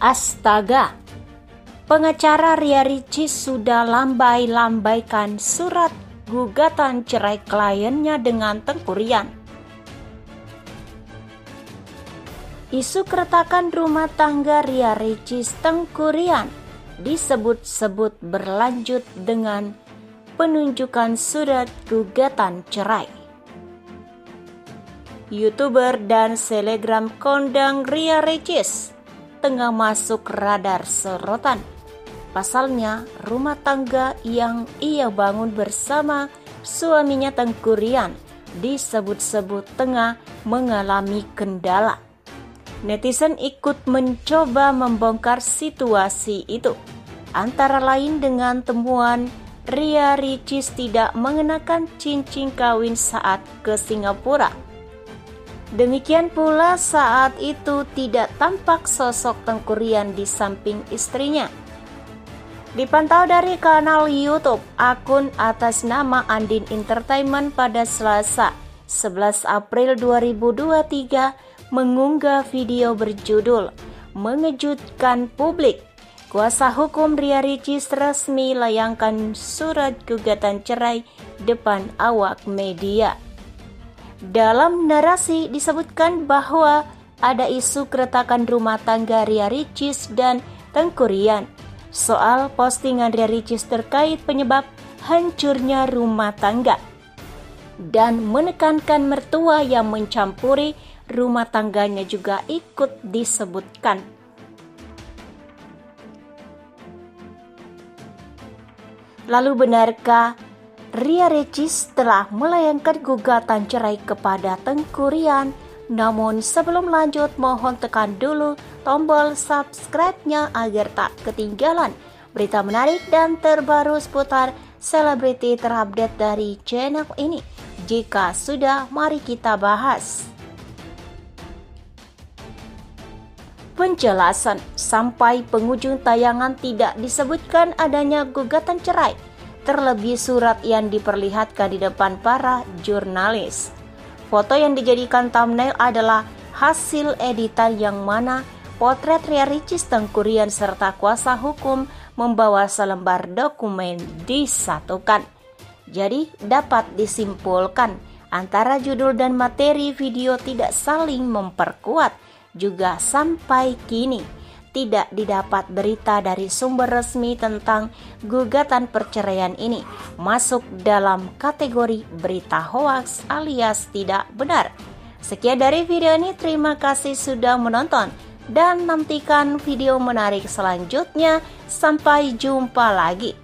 Astaga, pengacara Ria Ricis sudah lambai-lambaikan surat gugatan cerai kliennya dengan Tengku Ryan. Isu keretakan rumah tangga Ria Ricis Tengku Ryan disebut-sebut berlanjut dengan penunjukan surat gugatan cerai. YouTuber dan selebgram kondang Ria Ricis tengah masuk radar sorotan. Pasalnya, rumah tangga yang ia bangun bersama suaminya Tengku Ryan disebut-sebut tengah mengalami kendala. Netizen ikut mencoba membongkar situasi itu, antara lain dengan temuan Ria Ricis tidak mengenakan cincin kawin saat ke Singapura. Demikian pula saat itu tidak tampak sosok Tengku Ryan di samping istrinya. Dipantau dari kanal YouTube akun atas nama Andin Entertainment pada Selasa 11 April 2023 mengunggah video berjudul "Mengejutkan Publik". Kuasa hukum Ria Ricis resmi layangkan surat gugatan cerai depan awak media. Dalam narasi disebutkan bahwa ada isu keretakan rumah tangga Ria Ricis dan Tengku Ryan. Soal postingan Ria Ricis terkait penyebab hancurnya rumah tangga dan menekankan mertua yang mencampuri rumah tangganya juga ikut disebutkan. Lalu benarkah Ria Ricis telah melayangkan gugatan cerai kepada Tengku Ryan? Namun sebelum lanjut, mohon tekan dulu tombol subscribe-nya agar tak ketinggalan berita menarik dan terbaru seputar selebriti terupdate dari channel ini. Jika sudah, mari kita bahas. Penjelasan: sampai penghujung tayangan tidak disebutkan adanya gugatan cerai, terlebih surat yang diperlihatkan di depan para jurnalis. Foto yang dijadikan thumbnail adalah hasil editan yang mana potret Ria Ricis, Tengku Ryan serta kuasa hukum membawa selembar dokumen disatukan. Jadi dapat disimpulkan antara judul dan materi video tidak saling memperkuat. Juga sampai kini tidak didapat berita dari sumber resmi tentang gugatan perceraian ini masuk dalam kategori berita hoaks alias tidak benar. Sekian dari video ini, terima kasih sudah menonton dan nantikan video menarik selanjutnya. Sampai jumpa lagi.